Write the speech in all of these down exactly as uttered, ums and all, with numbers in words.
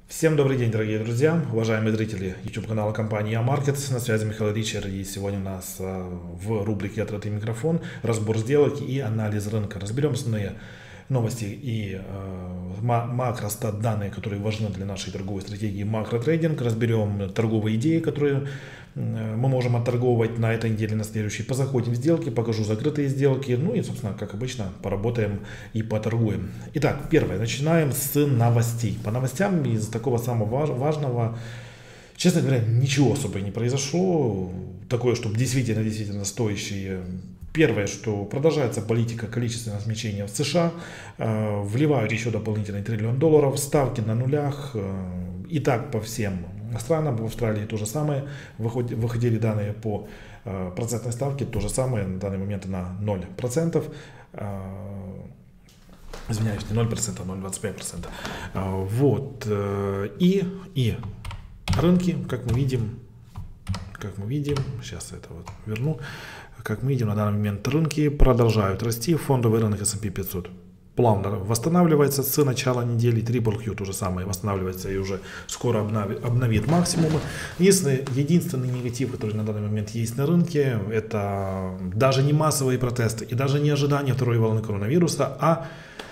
Всем добрый день, дорогие друзья, уважаемые зрители YouTube канала компании Амаркет. На связи Михаил Ричер, и сегодня у нас в рубрике «Открытый микрофон» разбор сделок и анализ рынка. Разберем основные новости и э, макростат данные, которые важны для нашей торговой стратегии макротрейдинг. Разберем торговые идеи, которые э, мы можем отторговывать на этой неделе, на следующей. Позаходим в сделки, покажу закрытые сделки. Ну и, собственно, как обычно, поработаем и поторгуем. Итак, первое. Начинаем с новостей. По новостям из такого самого важного, честно говоря, ничего особо не произошло. Такое, чтобы действительно, действительно стоящие. Первое, что продолжается политика количественного смягчения в США, э, вливают еще дополнительный триллион долларов, ставки на нулях, э, и так по всем странам. В Австралии то же самое, выходи, выходили данные по э, процентной ставке, то же самое, на данный момент на ноль процентов. Э, извиняюсь, не ноль процентов, ноль целых двадцать пять сотых процента. Э, вот, э, и, и рынки, как мы видим, как мы видим, сейчас это вот верну. Как мы видим, на данный момент рынки продолжают расти. Фондовый рынок эс энд пи пятьсот плавно восстанавливается с начала недели. Triple Q то же самое восстанавливается и уже скоро обновит, обновит максимумы. Единственный, единственный негатив, который на данный момент есть на рынке, это даже не массовые протесты и даже не ожидание второй волны коронавируса, а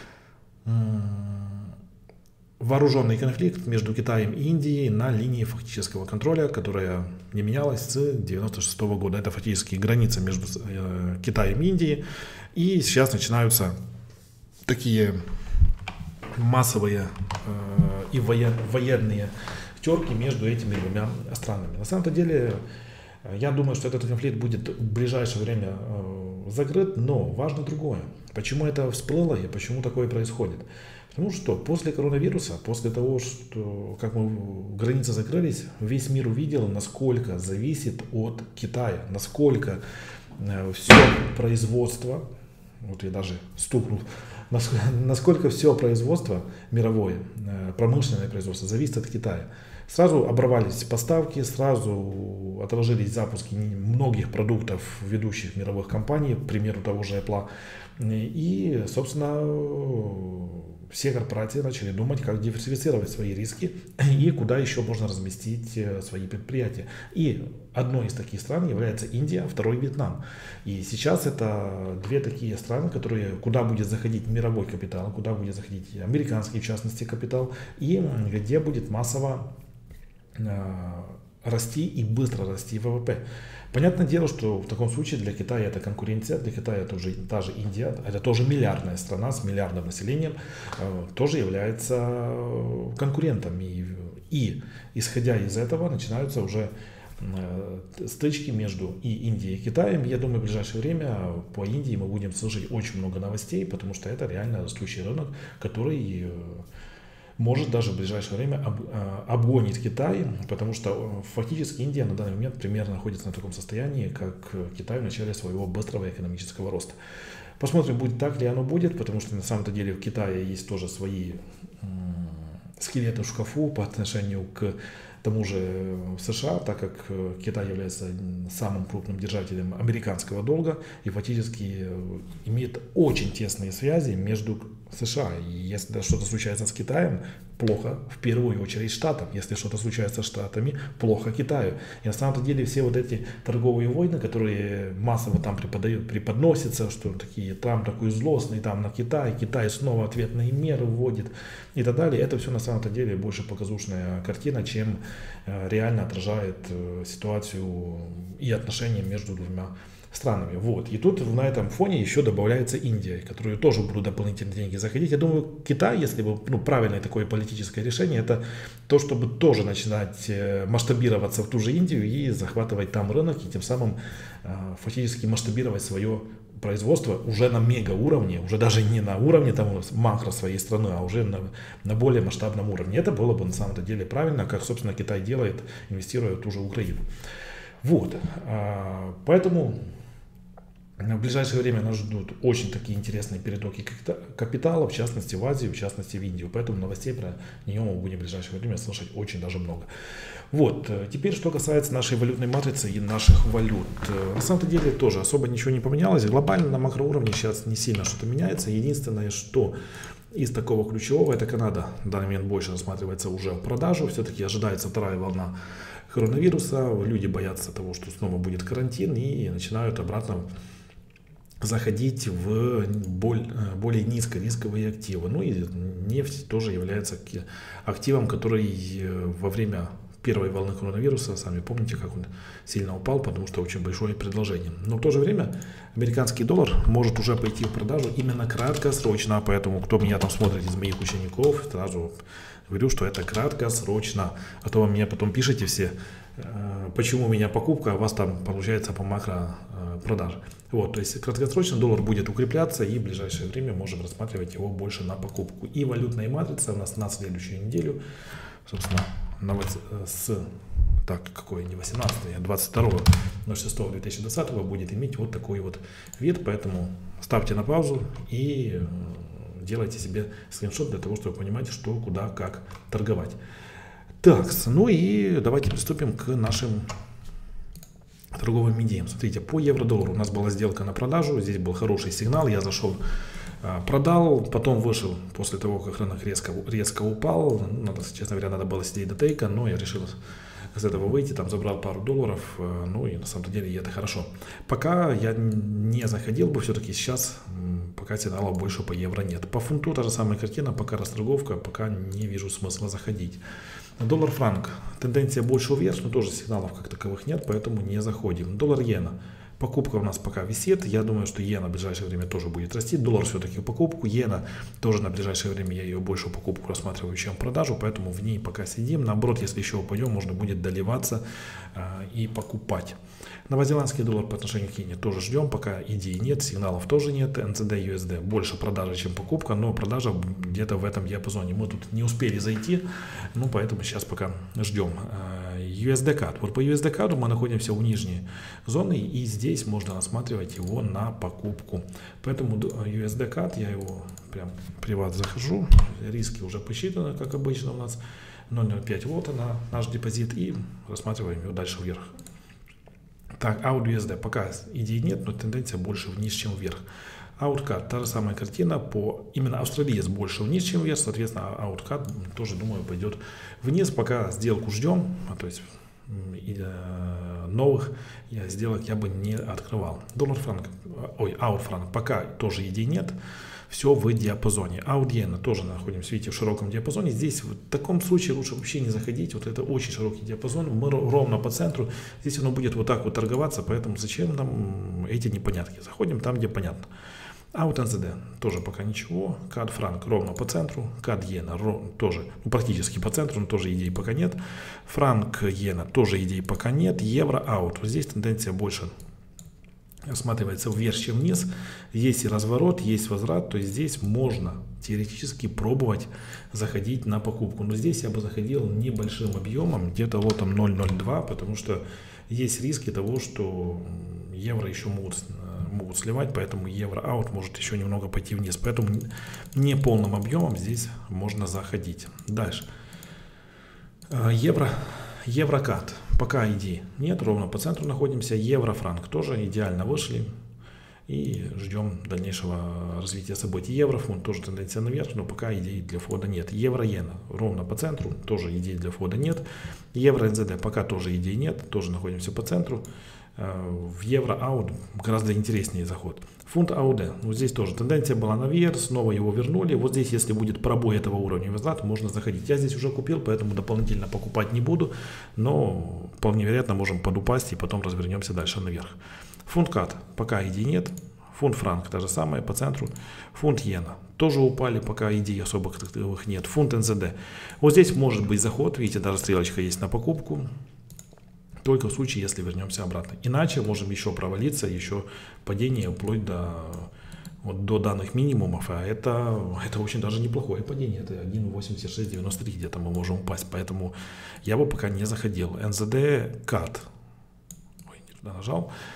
вооруженный конфликт между Китаем и Индией на линии фактического контроля, которая не менялась с девяносто шестого года. Это фактически граница между э, Китаем и Индией. И сейчас начинаются такие массовые э, и воен, военные терки между этими двумя странами. На самом деле, я думаю, что этот конфликт будет в ближайшее время э, закрыт, но важно другое. Почему это всплыло и почему такое происходит? Потому что после коронавируса, после того, что как мы границы закрылись, весь мир увидел, насколько зависит от Китая, насколько э, все производство, вот я даже стукнул, насколько, насколько все производство мировое, э, промышленное производство зависит от Китая. Сразу оборвались поставки, сразу отложились запуски многих продуктов ведущих мировых компаний, к примеру того же Apple. И, собственно, все корпорации начали думать, как диверсифицировать свои риски и куда еще можно разместить свои предприятия. И одной из таких стран является Индия, второй Вьетнам. И сейчас это две такие страны, которые, куда будет заходить мировой капитал, куда будет заходить американский, в частности, капитал, и где будет массово расти и быстро расти вэ вэ пэ. Понятное дело, что в таком случае для Китая это конкуренция, для Китая тоже та же Индия, это тоже миллиардная страна с миллиардным населением, тоже является конкурентом. И, и исходя из этого начинаются уже стычки между и Индией и Китаем. Я думаю, в ближайшее время по Индии мы будем слышать очень много новостей, потому что это реально растущий рынок, который может даже в ближайшее время об, обгонить Китай, потому что фактически Индия на данный момент примерно находится на таком состоянии, как Китай в начале своего быстрого экономического роста. Посмотрим, будет так ли оно будет, потому что на самом-то деле в Китае есть тоже свои скелеты в шкафу по отношению к тому же США, так как Китай является самым крупным держателем американского долга и фактически имеет очень тесные связи между США. И если что-то случается с Китаем, плохо в первую очередь Штатам. Если что-то случается с Штатами, плохо Китаю. И на самом деле все вот эти торговые войны, которые массово там преподают, преподносятся, что такие, Трамп такой злостный, там на Китай, Китай снова ответные меры вводит и так далее. Это все на самом деле больше показушная картина, чем реально отражает ситуацию и отношения между двумя странами. Вот. И тут на этом фоне еще добавляется Индия, которую тоже будут дополнительные деньги заходить. Я думаю, Китай, если бы ну, правильное такое политическое решение, это то, чтобы тоже начинать масштабироваться в ту же Индию и захватывать там рынок, и тем самым фактически масштабировать свое производство уже на мега уровне, уже даже не на уровне там, макро своей страны, а уже на, на более масштабном уровне. Это было бы на самом деле правильно, как, собственно, Китай делает, инвестируя в ту же Украину. Вот. Поэтому в ближайшее время нас ждут очень такие интересные перетоки капитала, в частности в Азию, в частности в Индию. Поэтому новостей про нее мы будем в ближайшее время слышать очень даже много. Вот. Теперь, что касается нашей валютной матрицы и наших валют. На самом деле тоже особо ничего не поменялось. Глобально на макроуровне сейчас не сильно что-то меняется. Единственное, что Из такого ключевого, это Канада, в данный момент больше рассматривается уже в продажу, все-таки ожидается вторая волна коронавируса, люди боятся того, что снова будет карантин и начинают обратно заходить в более низкорисковые активы. Ну и нефть тоже является активом, который во время первой волны коронавируса, сами помните, как он сильно упал, потому что очень большое предложение. Но в то же время американский доллар может уже пойти в продажу именно краткосрочно, поэтому кто меня там смотрит из моих учеников, сразу говорю, что это краткосрочно, а то вы мне потом пишите все, почему у меня покупка, а у вас там получается по макро продаже. Вот, то есть краткосрочно доллар будет укрепляться, и в ближайшее время можем рассматривать его больше на покупку. И валютная матрица у нас на следующую неделю, собственно, на, с, так, какой не восемнадцатого, а двадцать второго ноль шестого две тысячи двадцатого будет иметь вот такой вот вид, поэтому ставьте на паузу и делайте себе скриншот для того, чтобы понимать, что, куда, как торговать. Так, ну и давайте приступим к нашим торговым идеям. Смотрите, по евро-доллару у нас была сделка на продажу, здесь был хороший сигнал, я зашел, продал, потом вышел после того, как рынок резко, резко упал. Надо, честно говоря, надо было сидеть до тейка, но я решил с этого выйти, там забрал пару долларов, ну и на самом деле это хорошо. Пока я не заходил бы, все-таки сейчас пока сигналов больше по евро нет. По фунту та же самая картина, пока расторговка, пока не вижу смысла заходить. Доллар-франк, тенденция больше вверх, но тоже сигналов как таковых нет, поэтому не заходим. Доллар-иена. Покупка у нас пока висит, я думаю, что иена в ближайшее время тоже будет расти, доллар все-таки в покупку, иена тоже на ближайшее время я ее больше в покупку рассматриваю, чем в продажу, поэтому в ней пока сидим, наоборот, если еще упадем, можно будет доливаться э, и покупать. Новозеландский доллар по отношению к иене тоже ждем, пока идей нет, сигналов тоже нет, эн си ди ю эс ди больше продажи, чем покупка, но продажа где-то в этом диапазоне, мы тут не успели зайти, ну поэтому сейчас пока ждем. ю эс ди кад, вот по ю эс ди каду мы находимся у нижней зоны, и здесь Здесь можно рассматривать его на покупку. Поэтому ю эс ди кад, я его прям приват захожу. Риски уже посчитаны, как обычно у нас. ноль ноль пять, вот она, наш депозит. И рассматриваем его дальше вверх. Так, аут ю эс ди пока идей нет, но тенденция больше вниз, чем вверх. Ауткад, та же самая картина, по именно австралиец больше вниз, чем вверх, соответственно, ауткад тоже, думаю, пойдет вниз, пока сделку ждем, а то есть и, э, новых я сделок я бы не открывал. Доллар-франк, ой, аут-франк, пока тоже идей нет, все в диапазоне. Аут-иена тоже находимся, видите, в широком диапазоне. Здесь в таком случае лучше вообще не заходить, вот это очень широкий диапазон, мы ровно по центру, здесь оно будет вот так вот торговаться, поэтому зачем нам эти непонятки, заходим там, где понятно. Аут эн зэ дэ тоже пока ничего, кад франк ровно по центру, кад иена тоже ну, практически по центру, но тоже идей пока нет, франк иена тоже идей пока нет, евро аут, вот здесь тенденция больше рассматривается вверх, чем вниз, есть и разворот, есть возврат, то есть здесь можно теоретически пробовать заходить на покупку, но здесь я бы заходил небольшим объемом, где-то вот там ноль ноль два, потому что есть риски того, что евро еще могут могут сливать, поэтому евро-аут может еще немного пойти вниз. Поэтому не полным объемом здесь можно заходить. Дальше. Евро, еврокад. Пока идей нет, ровно по центру находимся. Евро-франк тоже идеально вышли. И ждем дальнейшего развития событий. Еврофунт тоже тенденция наверх, но пока идей для входа нет. Евро-иена ровно по центру, тоже идей для входа нет. Евро-эн зэ дэ пока тоже идей нет, тоже находимся по центру. В евро-аут гораздо интереснее заход. Фунт эй ю ди, ну здесь тоже тенденция была наверх, снова его вернули. Вот здесь, если будет пробой этого уровня возврат, можно заходить. Я здесь уже купил, поэтому дополнительно покупать не буду, но вполне вероятно можем подупасть и потом развернемся дальше наверх. Фунт кад, пока идей нет. Фунт франк, та же самая по центру. Фунт иена тоже упали, пока идей особых таковых нет. Фунт эн зэ дэ. Вот здесь может быть заход, видите, даже стрелочка есть на покупку. Только в случае, если вернемся обратно. Иначе можем еще провалиться, еще падение вплоть до, вот, до данных минимумов. А это, это очень даже неплохое падение. Это один восемьдесят шесть девяносто три где-то мы можем упасть. Поэтому я бы пока не заходил. эн зэ дэ кад. Ой, не туда нажал.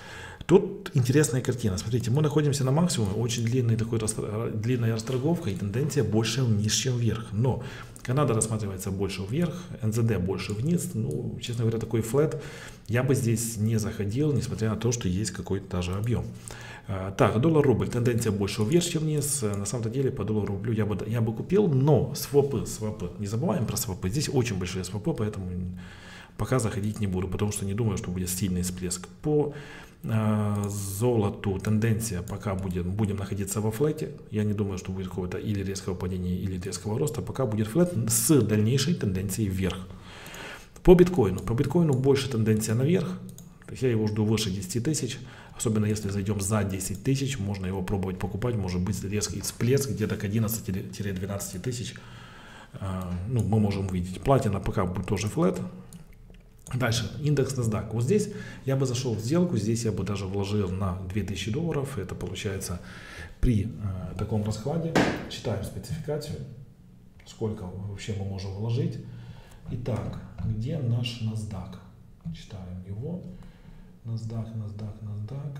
Тут интересная картина. Смотрите, мы находимся на максимуме, очень длинный такой, длинная расторговка и тенденция больше вниз, чем вверх. Но Канада рассматривается больше вверх, эн зэ дэ больше вниз. Ну, честно говоря, такой флэт я бы здесь не заходил, несмотря на то, что есть какой-то даже объем. Так, доллар-рубль, тенденция больше вверх, чем вниз. На самом деле по доллару-рублю я бы, я бы купил, но свопы, свопы, не забываем про свопы. Здесь очень большие свопы, поэтому пока заходить не буду, потому что не думаю, что будет сильный всплеск. По э, золоту тенденция пока будет, будем находиться во флете. Я не думаю, что будет какого-то или резкого падения, или резкого роста. Пока будет флет с дальнейшей тенденцией вверх. По биткоину. По биткоину больше тенденция наверх. Я его жду выше десяти тысяч. Особенно если зайдем за десять тысяч, можно его пробовать покупать. Может быть резкий всплеск где-то к одиннадцати-двенадцати тысяч. Э, ну, мы можем увидеть. Платина пока будет тоже флет. Дальше, индекс NASDAQ. Вот здесь я бы зашел в сделку, здесь я бы даже вложил на две тысячи долларов. Это получается при э, таком раскладе. Читаем спецификацию, сколько вообще мы можем вложить. Итак, где наш NASDAQ? Читаем его. NASDAQ, NASDAQ, NASDAQ.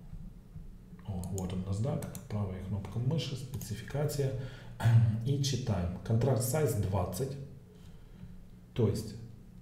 О, вот он NASDAQ. Правая кнопка мыши, спецификация. И читаем. Контракт size двадцать. То есть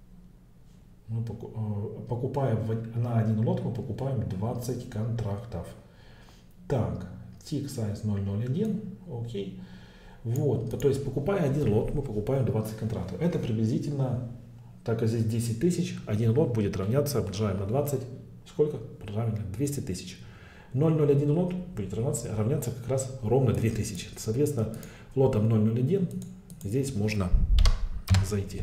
мы покупаем на один лот, мы покупаем двадцать контрактов. Так, tick size ноль ноль один, окей. Вот, то есть покупая один лот, мы покупаем двадцать контрактов. Это приблизительно, так как здесь десять тысяч, один лот будет равняться, умножаем на двадцать, сколько? Правильно, двести тысяч. ноль ноль один лот будет равняться, равняться как раз ровно две тысячи. Соответственно, лотом ноль ноль один здесь можно зайти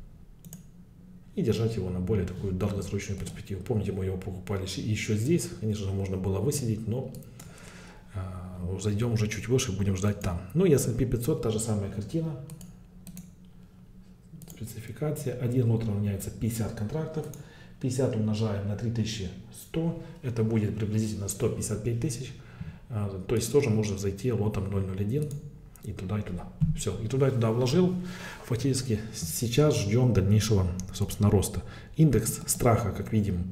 и держать его на более такую долгосрочную перспективу. Помните, мы его покупали еще здесь. Конечно же, можно было высидеть, но э, зайдем уже чуть выше, будем ждать там. Ну и эс энд пи пятьсот, та же самая картина. Спецификация. Один лот равняется пятьдесят контрактов. пятьдесят умножаем на три тысячи сто. Это будет приблизительно сто пятьдесят пять тысяч. Э, то есть тоже можно зайти лотом ноль ноль один. И туда, и туда. Все. И туда, и туда вложил. Фактически сейчас ждем дальнейшего, собственно, роста. Индекс страха, как видим,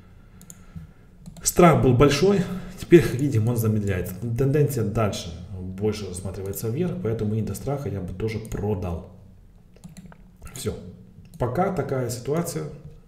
страх был большой. Теперь, как видим, он замедляется. Тенденция дальше больше рассматривается вверх, поэтому индекс страха я бы тоже продал. Все. Пока такая ситуация.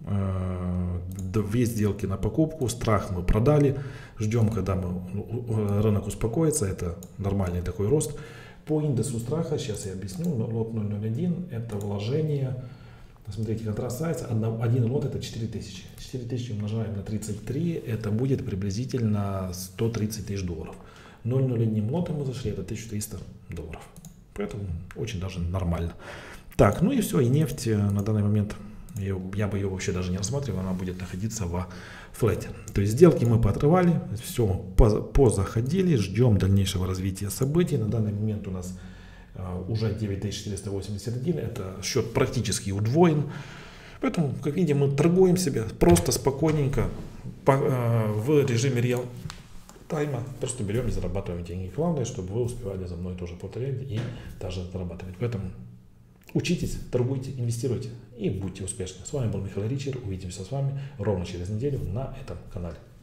Две сделки на покупку. Страх мы продали. Ждем, когда мы, рынок успокоится. Это нормальный такой рост. По индексу страха, сейчас я объясню, лот ноль ноль один это вложение, смотрите, контраст сайта, один лот это четыре тысячи, четыре тысячи умножаем на тридцать три, это будет приблизительно сто тридцать тысяч долларов. ноль ноль один лотом мы зашли, это тысяча триста долларов, поэтому очень даже нормально. Так, ну и все, и нефть на данный момент, я, я бы ее вообще даже не рассматривал, она будет находиться во флете. То есть сделки мы поотрывали, все позаходили, ждем дальнейшего развития событий. На данный момент у нас uh, уже девять тысяч четыреста восемьдесят один, это счет практически удвоен. Поэтому, как видим, мы торгуем себя просто спокойненько по, uh, в режиме реал тайма. Просто берем и зарабатываем деньги. Главное, чтобы вы успевали за мной тоже повторять и даже зарабатывать. Поэтому учитесь, торгуйте, инвестируйте и будьте успешны. С вами был Михаил Ричер. Увидимся с вами ровно через неделю на этом канале.